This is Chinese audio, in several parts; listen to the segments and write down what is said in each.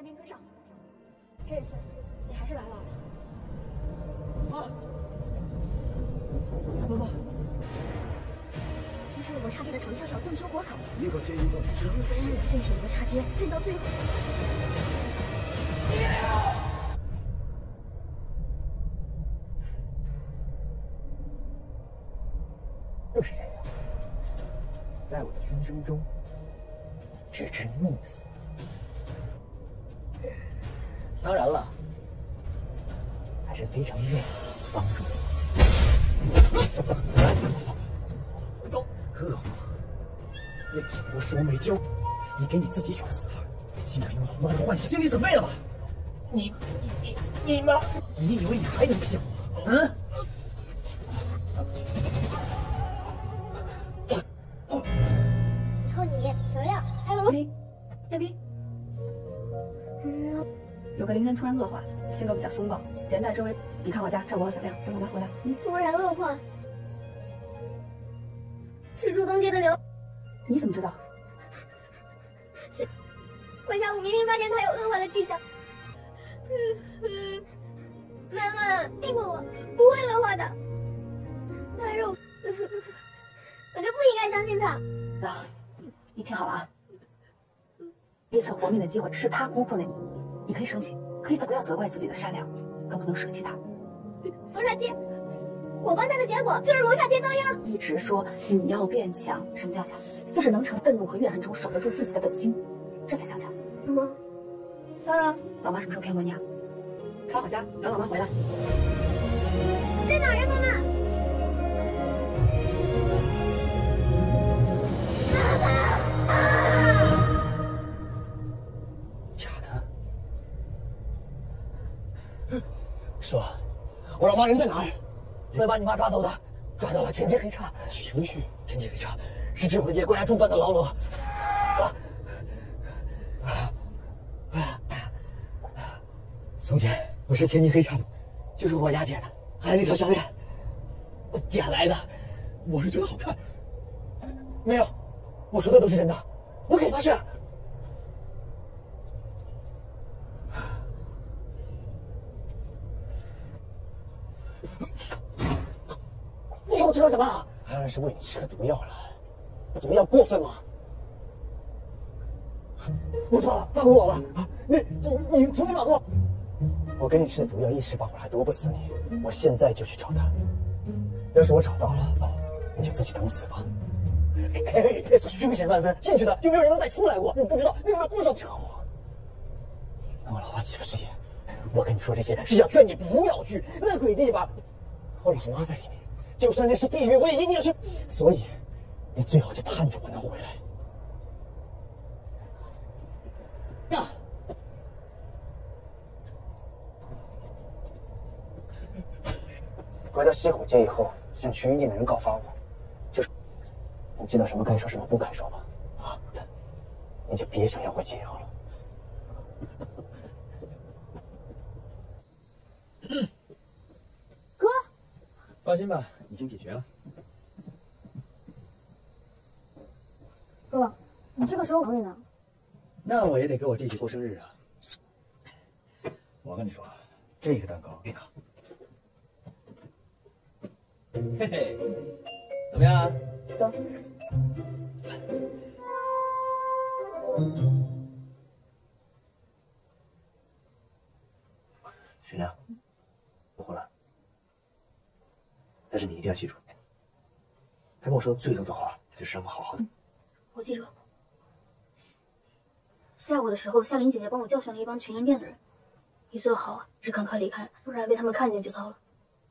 兵跟上。这次你还是来晚了。啊！妈妈，听说罗刹界的唐校长纵修火海， 一个接一个， 此后3日镇守罗刹街，镇到最后。 就是这样，在我的人生中，置之溺死。当然了，还是非常愿意帮助你。走，恶魔，那只不过是我没教你给你自己选死法，竟敢用老妈的幻想。心理准备了吧？你妈！你以为你还能骗我？嗯？ 靠你，小亮，还有罗叶冰。有个邻人突然恶化，性格比较凶暴，连带周围抵抗我家，照顾好小亮，等老妈回来。 突然恶化，是朱东街的刘。 你怎么知道？ 我下午明明发现他有恶化的迹象。妈妈听过我，不会恶化的。他是我就不应该相信他。 你听好了啊，一次活命的机会是他辜负了你，你可以生气，可以不要责怪自己的善良，更不能舍弃他。 罗刹街，我帮他的结果就是罗刹街遭殃。 一直说你要变强，什么叫强？就是能从愤怒和怨恨中守得住自己的本心，这才叫强。 吗？ 当然，老妈什么时候骗过你啊？看好家，等老妈回来。 在哪儿呀，妈妈？妈妈！ 假的。说，我老妈人在哪儿？会把你妈抓走的，抓到了天界黑叉。灵域，天界黑叉是智慧界关押众犯的牢笼。宋姐，不是天界黑叉，就是我押解的，还有那条项链，我捡来的。我是觉得好看。没有，我说的都是真的，我可以发誓。你给我知道什么？当然是喂你吃个毒药了。毒药过分吗？我错了，放过我吧！啊，你从哪把握？我给你吃的毒药一时半会儿还毒不死你，我现在就去找他。要是我找到了，你就自己等死吧。凶险万分，进去的就没有人能再出来过。你不知道那里面多少折磨。那我老妈岂不是也？我跟你说这些是想劝你不要去那鬼地方。我老妈在里面，就算那是地狱，我也一定要去。所以，你最好就盼着我能回来。呀！回到西虎街以后，向群云店的人告发我，就是你知道什么该说，什么不该说吗？啊，你就别想要我解药了。 哥， 放心吧，已经解决了。 哥，你这个时候等你呢？ 那我也得给我弟弟过生日啊！我跟你说，这个蛋糕给他。嘿嘿，怎么样？ 走。 徐亮，我回来。但是你一定要记住，他跟我说的最后的话就是让我好好的。 我记住了。下午的时候，夏琳姐姐帮我教训了一帮群英店的人，你最好是赶快离开，不然被他们看见就糟了。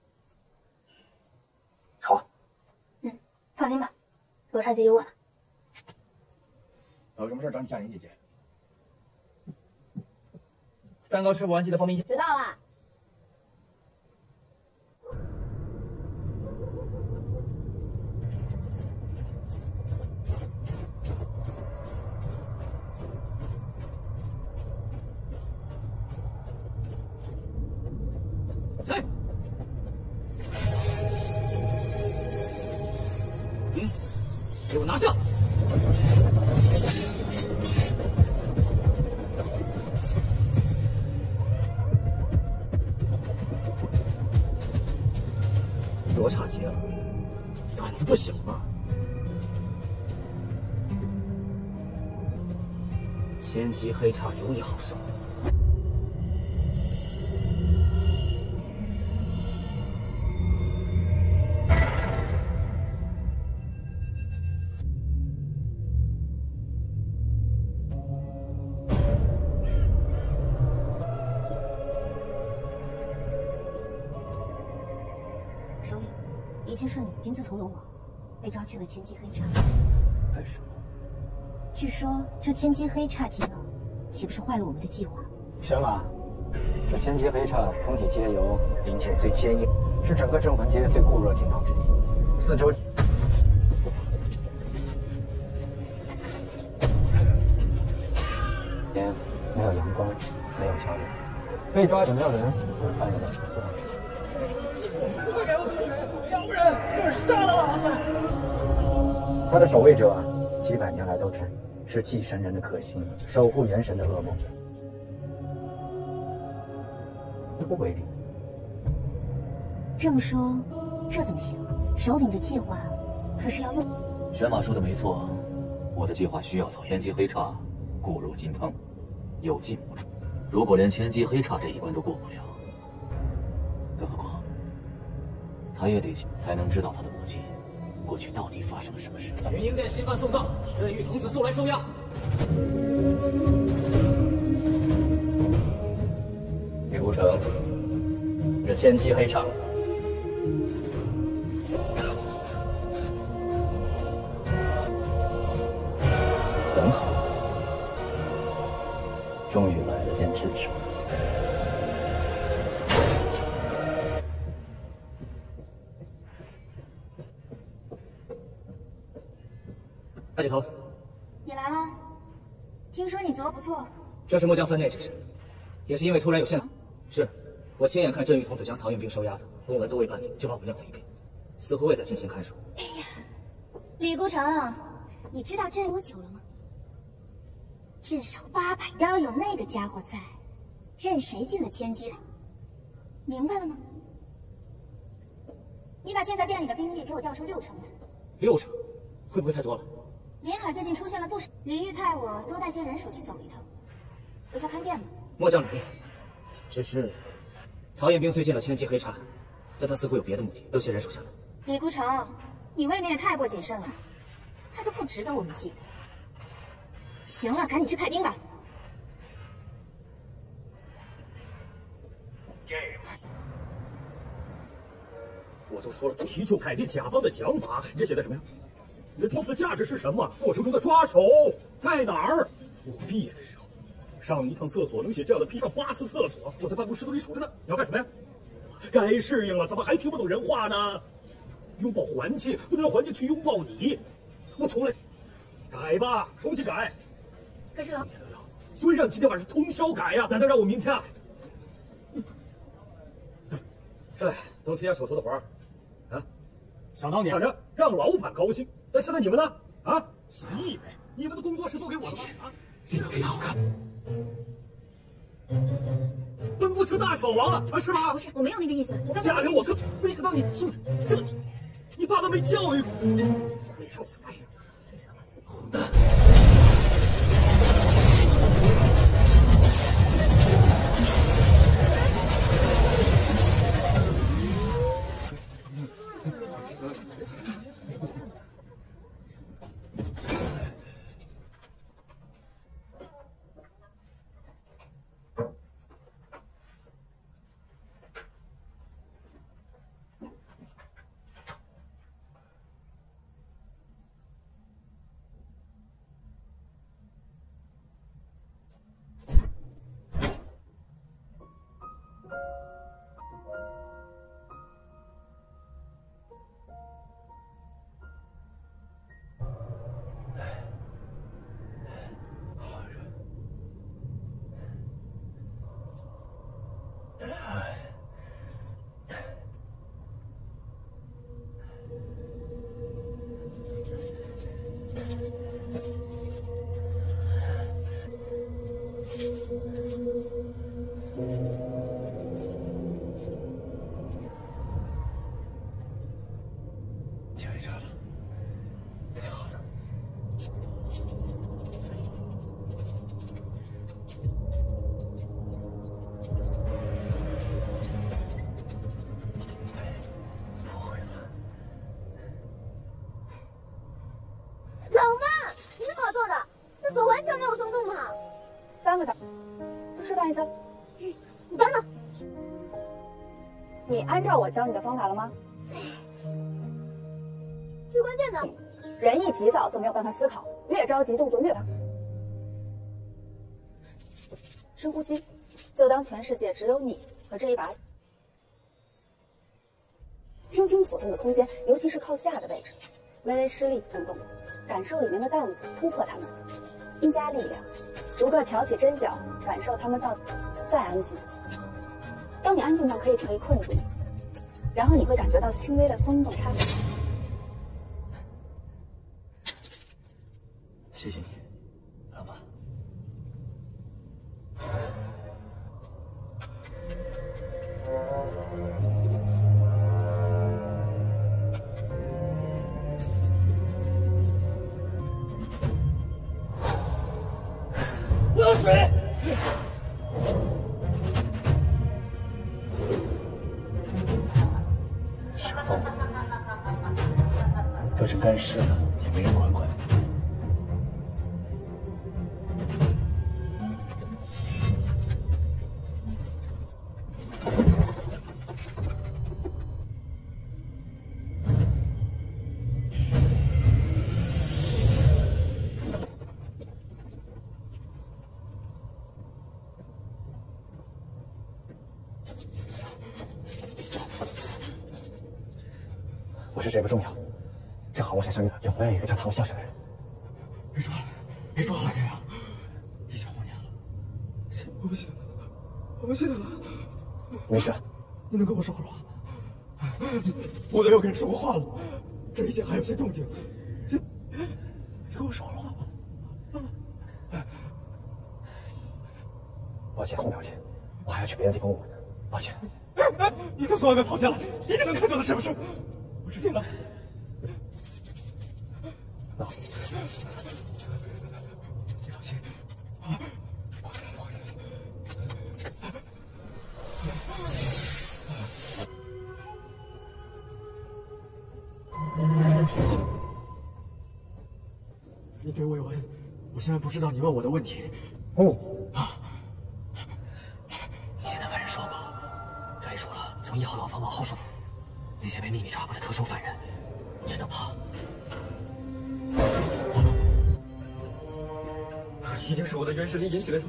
好。 放心吧，罗刹姐有我呢。 有什么事找你夏琳姐姐。蛋糕吃不完，记得放冰箱。 知道了。 谁？给我拿下！ 子不小吗？千机黑叉有你好受。 首领，一切顺利，金字头龙王被抓去了千机黑叉。 干什么？ 据说这千机黑叉技能，岂不是坏了我们的计划？ 神马，这千机黑叉通体皆由灵界最坚硬，是整个镇魂阶最固若金汤之地。四周天没有阳光，没有交流，被抓也没有人会翻译的死活。 快给我毒水，要不然就是杀了老子！ 他的守卫者几百年来都是祭神人的克星，守护元神的噩梦，不为例。 这么说，这怎么行？首领的计划可是要用…… 玄马说的没错，我的计划需要从千机黑叉固若金汤，有进无出。如果连千机黑叉这一关都过不了，更何况他也得才能知道他的母亲过去到底发生了什么事。 群英殿新饭送到，镇狱童子速来收押。 李孤城，这千机黑叉很好，终于来了件智手。 大姐头， 你来了，听说你昨不错。 这是末将分内之事，也是因为突然有线，是我亲眼看镇狱童子将曹运兵收押的，公文都未办理，就把我们晾在一边，似乎未在进行看守。 哎呀，李孤城，你知道镇多久了吗？至少800，要有那个家伙在，任谁进了千机来，明白了吗？你把现在店里的兵力给我调出6成来。 6成，会不会太多了？ 临海最近出现了不少，李玉派我多带些人手去走一趟，不像看店吗？ 末将领命。只是，曹彦兵虽进了千机黑叉，但他似乎有别的目的，留些人手下来。 李孤城，你未免也太过谨慎了，他就不值得我们记得。行了，赶紧去派兵吧。 我都说了，提出凯蒂甲方的想法，这写的什么呀？你的托付的价值是什么？过程中的抓手在哪儿？我毕业的时候，上一趟厕所能写这样的批上8次厕所，我在办公室都里数着呢。你要干什么呀？该适应了，怎么还听不懂人话呢？拥抱环境，不能让环境去拥抱你。我从来改吧，重新改。 可是老， 所以让今天晚上通宵改呀？难道让我明天啊？哎，都贴下手头的活儿，啊，想当年反正让老板高兴，但现在你们呢？啊，你以为你们的工作是做给我的吗？啊，是给好看，分不清大小王了啊，是吧？ 不是，我没有那个意思。我刚才贾玲，我可没想到你素质这么低，你爸爸没教育你臭的玩意儿，混蛋！ 锁完全没有松动嘛。 3个小时，示范一次。 你等等， 你按照我教你的方法了吗？ 最关键的， 人一急躁就没有办法思考，越着急动作越大。深呼吸，就当全世界只有你和这一把。轻轻锁住的空间，尤其是靠下的位置，微微施力动动，感受里面的担子，突破它们，添加力量，逐个挑起针脚，感受它们到，再安静。当你安静到可以困住你，然后你会感觉到轻微的松动差别。 谢谢你，老妈。我要水。是个疯子，都是干尸了，也没人管管。我是谁不重要，正好我身上有没有一个叫唐笑笑的人？ 别抓了，别抓了，这样已经5年了，我不记得了，我不记得了。 没事， 你能跟我说会儿话吗？我都没有跟人说过话了，这一切还有些动静，你跟我说会儿话吧。 抱歉，洪了解，我还要去别的地方问问呢。抱歉。 你都从外面跑下来，一定能看出的是不是？我知定了。 那你放心，啊，我会的，我会的。你对魏文，我现在不知道你问我的问题。以前的犯人说过，推出了从1号牢房往后数，那些被秘密抓捕的特殊犯人，真的吗？一定是我的元神力引起的。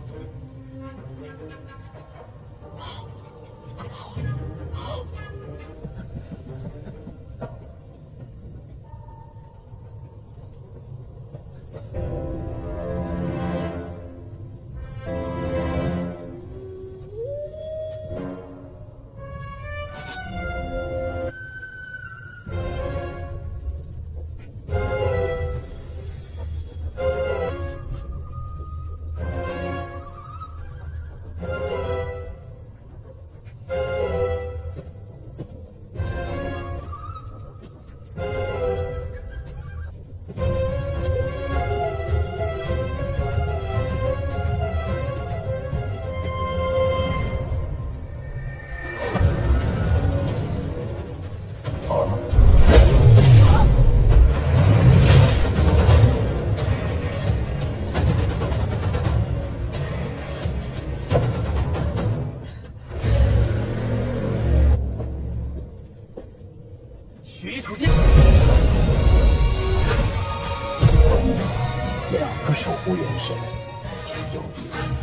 2个守护元神，真有意思。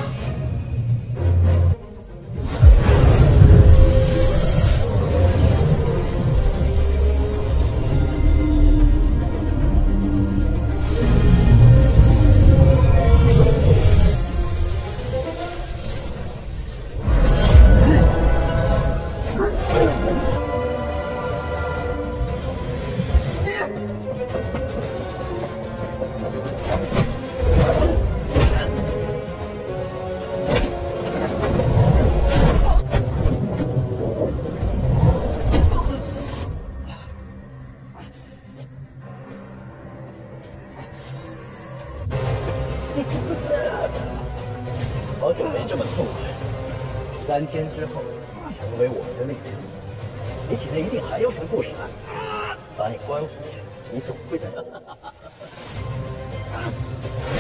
好久没这么痛快，3天之后成为我的力量。你体内一定还有什么故事啊！把你关回去，你总会在。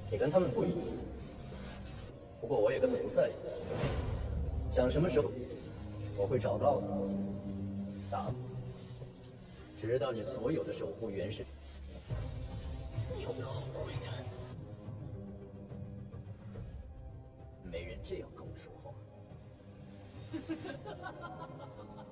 你跟他们不一样。不过我也根本不在意，想什么时候我会找到的，打，直到你所有的守护原神。你会后悔的。没人这样跟我说话。